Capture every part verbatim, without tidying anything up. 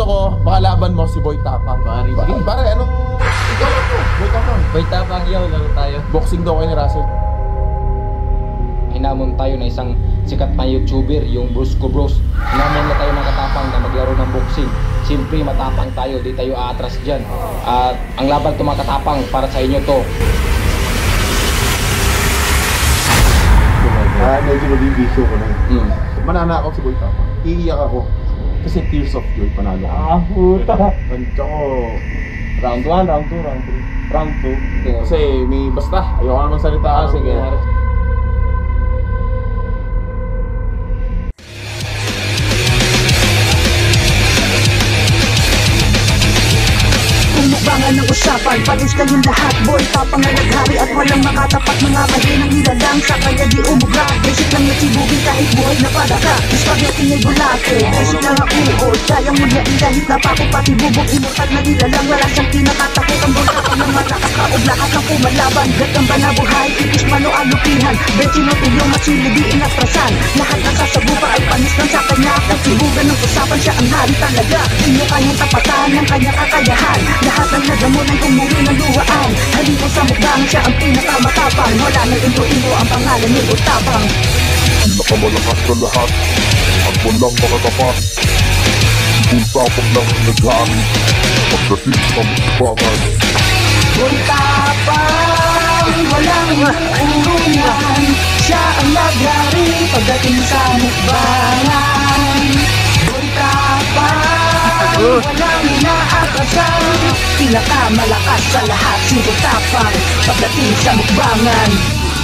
gusto ko, makalaban mo si Boy Tapang. Pare, Ba sige. Pare, anong... Ikaw lang po, Boy Tapang. Boy Tapang, yaw, laro tayo. Boxing daw kayo ni Russell. Hinamon tayo na isang sikat na YouTuber, yung Brusco Bros. Hinamon na tayo ng katapang na maglaro ng boxing. Siyempre matapang tayo, di tayo aatras dyan. At ang laban to mga katapang, para sa inyo to. Ah, medyo maging bisyo ko na yun. Hmm. Mananakaw si Boy Tapang. Iiyak ako. Kasi tears of joy, panalo. Ah, puta. Tsaka, Round one, round two, round three. Round two. kasi may basta, ayoko naman salita. Ah, sige. Mukbangan ng usapan, palis kayong lahat. Boy Tapang na naghari at walang makatapat. Mga mahinang nilalang sa kanya di umuga. Basic lang na sibugin kahit buhay na padaka. Spaghetti ay bulate, basic lang ang uod. Kayang mulain kahit napako pati bubog. Immortal na nilalang, wala siyang kinakatakot. Ang Boy Tapang ng malakas kaog lahat ng kumalaban. Gagamba na buhay, itis mano alupihan. Bensino tuyo masili di inatrasan. Lahat ng sasabupa ay panis lang sa kanya. Nagsibugan ng usapan, siya ang hari talaga. Inyo kanyang tapatan ng kanyang kakayahan. Lahat ng nagamo ng umuwi ng luwaan. Halino sa mukbang, siya ang pinakamatapang. Wala nang ito-ito ang pangalan ni Utabang. Nakamalakas sa lahat at walang makatapat. Kung tapang lang ang naghari pagdating sa mukbangan. Boy Tapang, walang uurungan. Siya ang naghari pagdating sa mukbangan. Boy Tapang, walang inaakasan. Pinakamalakas sa lahat si Boy Tapang pagdating sa mukbangan.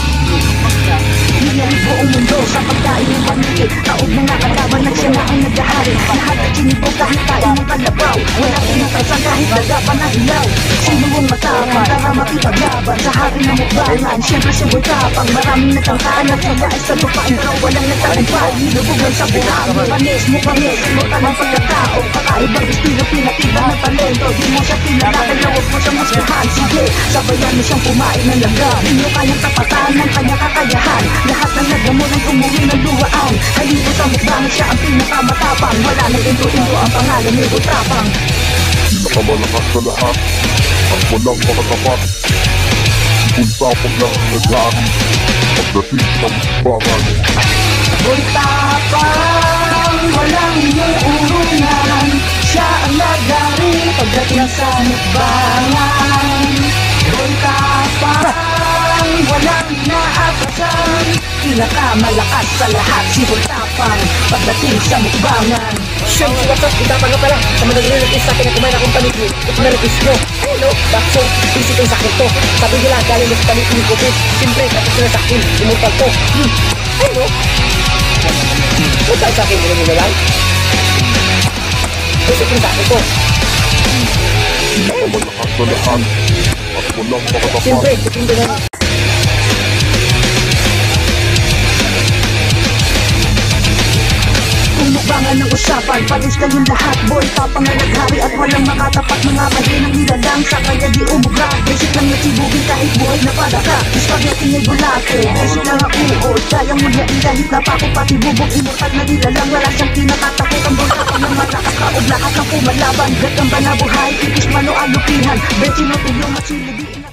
Hinari buong mundo sa pagkain ng pamilya. Taog na nakalaban na siya na ang naghahari. Lahat at sinibog kahit kain ng kalabaw. Wala pinatrasan kahit lagapan ng ilaw. Sino mong matapang para makipaglaban sa hari ng mukbangan? Siyempre si Boy Tapang, maraming natangkalan. Sila ay sa lupain ko, walang nagtagumpay. Nilubog lang sa buhang, manis mo pangis. Immortal ng pagkatao, kakaibang estilo, pinakibang ng talento. Di mo siya kilala, kaya huwag mo siyang masyahan. Sige, sabayan mo siyang kumain ng langgam. Di mo kanyang tapatan ng kanyang kakayahan. Lahat ng nagamo ng umuwi ng luwaan. Halino sa mukbangan, siya ang pinakamatapang. Wala nang intro-intro ang pangalan ni Boy Tapang. Nakamalakas sa lahat at walang makatapat. Kung tapang lang ang naghari pagdating sa mukbangan. Boy Tapang, walang inuurungan. Siya ang naghari pagdating sa mukbangan. Boy Tapang, walang inaakasan. Pinakamalakas sa lahat si Boy Tapang pagdating sa mukbangan. Siyempre, what's up? Kita pa nga pala sa managre-request sa akin na kumain akong panikli. Ito na request nyo. Hello, Bakso. Busy kayo sa akin to. Sabi nila, galing na sa panikli ko. Siyempre, tapos na sa akin. Immortal to. Hmm. Hello. Huwag tayo sa akin. Hindi nyo lang. Busy kayo sa akin to. Nakamalakas sa lahat at walang makatapat. Siyempre, hindi na. Mukbangan ng usapan, palis kayong lahat. Boy Tapang na naghari at walang makatapat. Mga mahinang nilalang sa kanya di umuga. Basic lang na sibugin kahit buhay na padaka. Spaghetti ay bulate, basic lang ang uod. Kayang mulain kahit napako pati bubog. Immortal na nilalang, wala siyang kinakatakot. Ang Boy Tapang ng malakas kaog lahat ng kumalaban. Gagamba na buhay, itis mano alupihan. Bensino tuyo masili di ina.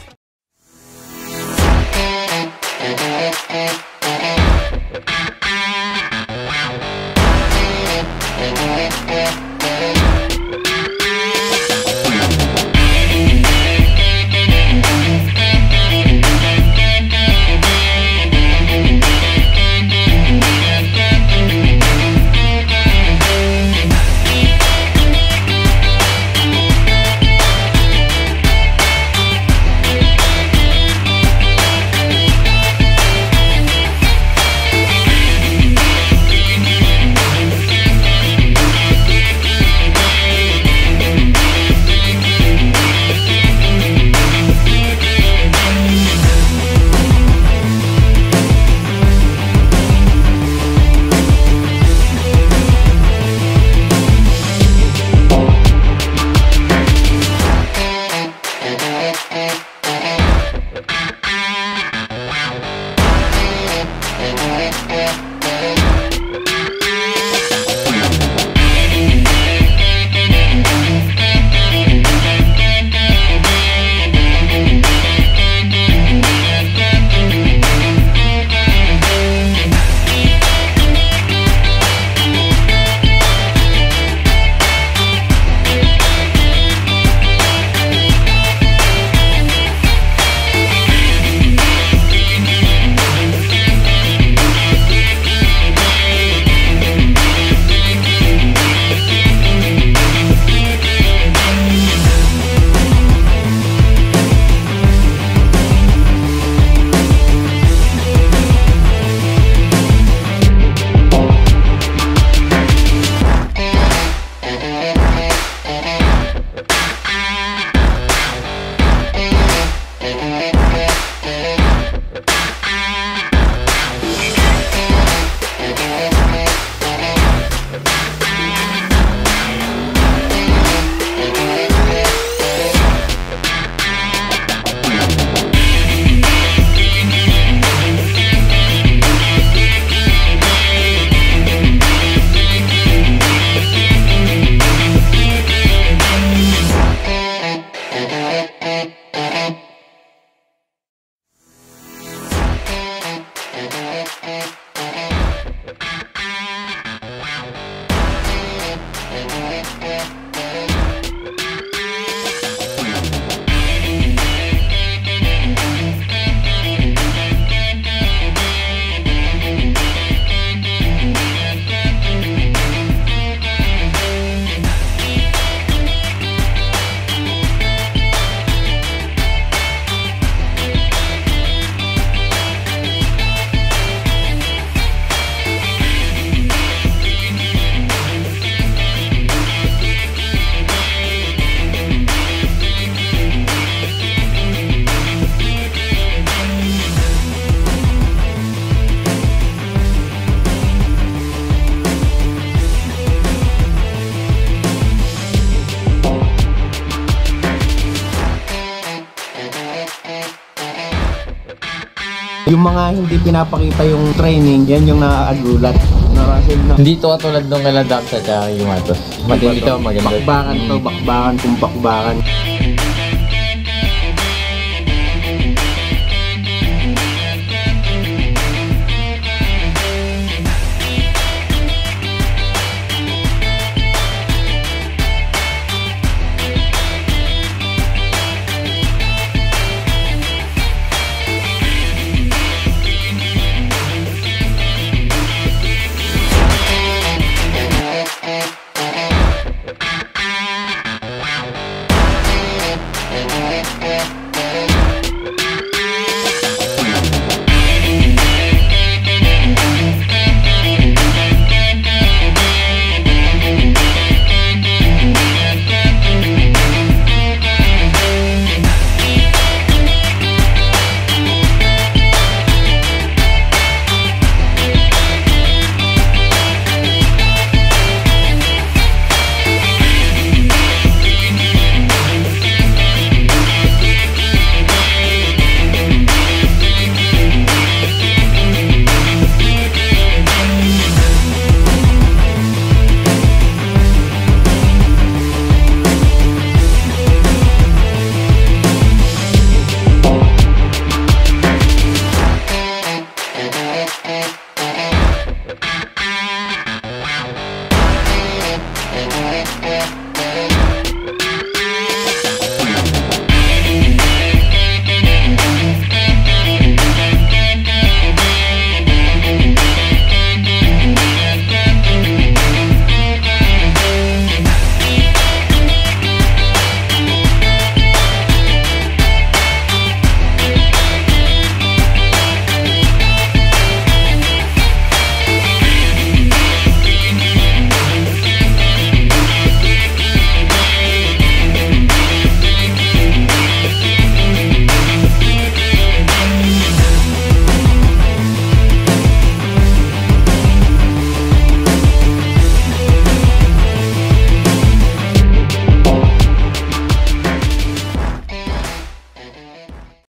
Yung mga hindi pinapakita yung training, yan yung nakakagulat. Narasil na. Hindi to katulad nung kala Dax at saka yung Matos. Matindi to, maganda. Bakbakan to, bakbakan kung bakbakan. We'll be right back.